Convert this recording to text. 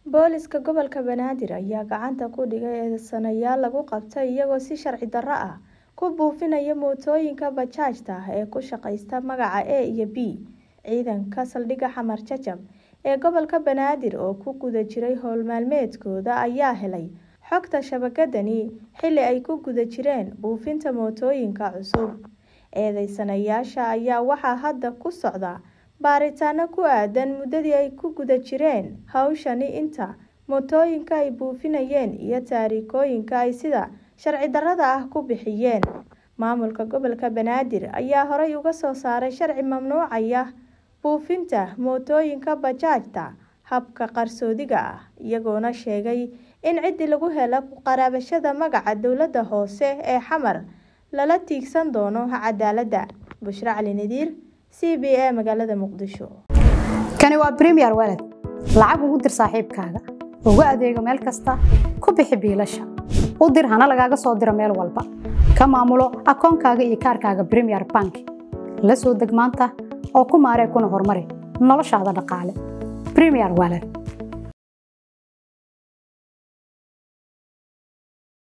Booliska gobolka Banaadir ayaa gacanta ku dhigay eedeysanayaal lagu qabtay iyagoo si sharci darro ah ku buufinaya mootooyinka bajaajta ee ku shaqeysta magaca A iyo B. Ciidanka saldhigga Xamar Jajab ee gobolka Banaadir oo ku guda jiray howl maalmeedkooda ayaa helay xogta shabakadani xilli ay ku guda jireen buufinta mootooyinka cusub. Eedeysanayaasha ayaa waxaa hadda ku socda baaritaano ku aadan muddadii ay ku guda jireen hawshani inta mootooyinka ay buufinayeen iyo taariikooyinka ay sida sharci darrada ah ku bixiyeen. Maamulka gobolka Banaadir ayaa horey uga soo saaray sharci mamnuucaya buufinta mootooyinka bajaajta habka qarsoodiga ah, iyagoona sheegay in cidii lagu helo ku qaraabashada magaca dowladda hoose ee Xamar lala tiigsan doono cadaaladda. Bushra Cali Nadiir, CBA magaalada Muqdisho. Kani waa Premier Wallet. Lacag ugu dir saaxiibkaaga. Ugu adeego meel kasta, ku bixi biilasha. U dir hana lagaaga soo diro meel walba. Ka maamulo akoonkaaga iyo kaarkaaga Premier Bank. La soo deg maanta oo ku maaree kuna horumari noloshaada dhaqaale. Premier Wallet.